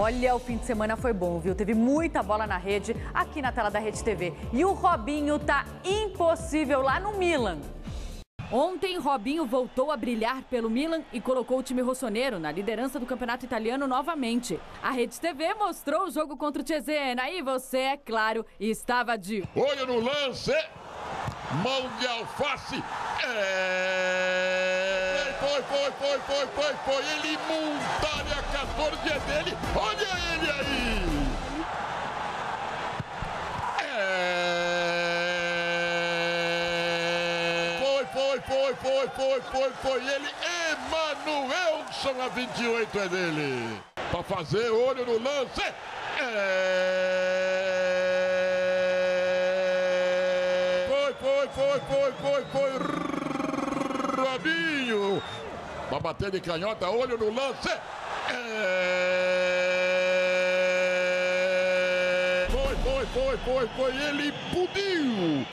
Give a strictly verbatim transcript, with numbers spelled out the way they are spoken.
Olha, o fim de semana foi bom, viu? Teve muita bola na rede, aqui na tela da Rede T V. E o Robinho tá impossível lá no Milan. Ontem, Robinho voltou a brilhar pelo Milan e colocou o time rossonero na liderança do campeonato italiano novamente. A Rede T V mostrou o jogo contra o Cesena e você, é claro, estava de olho no lance, mão de alface, é... foi, foi, foi, foi, foi, foi, ele monta a quatorze é dele, olha ele aí! É... Foi, foi, foi, foi, foi, foi, foi, ele, Emanuelson, a vinte e oito é dele, para fazer olho no lance, é... Foi, foi, foi, foi, foi, foi, Robinho, para bater de canhota, olho no lance, é... Foi, foi, foi, foi, foi, ele pudiu.